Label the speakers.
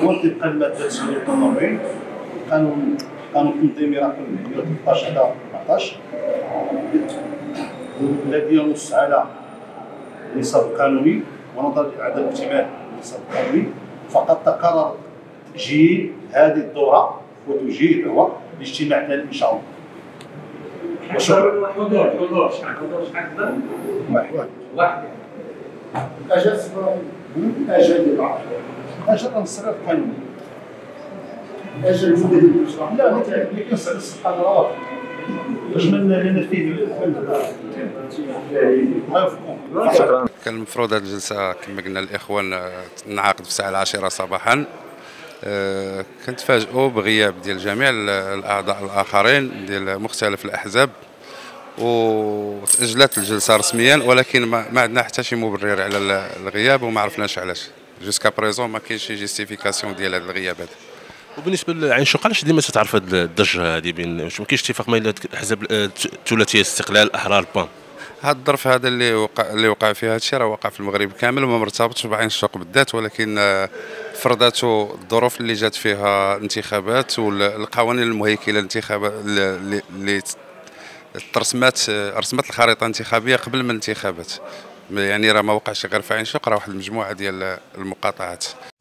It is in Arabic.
Speaker 1: وطبقا للماده 48 قانون التنظيمي رقم 113 على 14 الذي ينص على النصاب القانوني ونظرا لعدم اكتمال النصاب القانوني، فقد تقرر تأجيل هذه الدورة وتجيل هو الاجتماع الثاني ان شاء الله. وشكرا.
Speaker 2: حضور شحال؟ واحد.
Speaker 1: اجل النصاب القانوني.
Speaker 2: اجل المده ديال الاشراف.
Speaker 1: لا اللي كنسال السلطه راه باش ما نفيد الله يوفقكم.
Speaker 3: شكرا. كان المفروض هذه الجلسه كما قلنا الاخوان تنعقد في الساعه 10 صباحا. كنتفاجئوا بغياب ديال جميع الاعضاء الاخرين ديال مختلف الاحزاب، وتاجلت الجلسه رسميا، ولكن ما عندنا حتى شي مبرر على الغياب وما عرفناش علاش. جوسكا بريزون ما كاينش شي جيستيفيكاسيون ديال هذا الغياب هذا.
Speaker 4: وبالنسبه لعين شوق علاش ديما تتعرف هذه الضجه هذه بين واش ما كاينش اتفاق ما بين الاحزاب الثلاثيه الاستقلال الاحرار بان؟
Speaker 3: هذا الظرف هذا اللي وقع فيه هذا الشيء راه وقع في المغرب كامل وما مرتبطش بعين الشوق بالذات، ولكن فرضته الظروف اللي جات فيها الانتخابات والقوانين المهيكله للانتخابات اللي رسمت الخريطه الانتخابيه قبل من الانتخابات. يعني راه ما وقعش غير في عين شوق، راه واحد المجموعه ديال المقاطعات.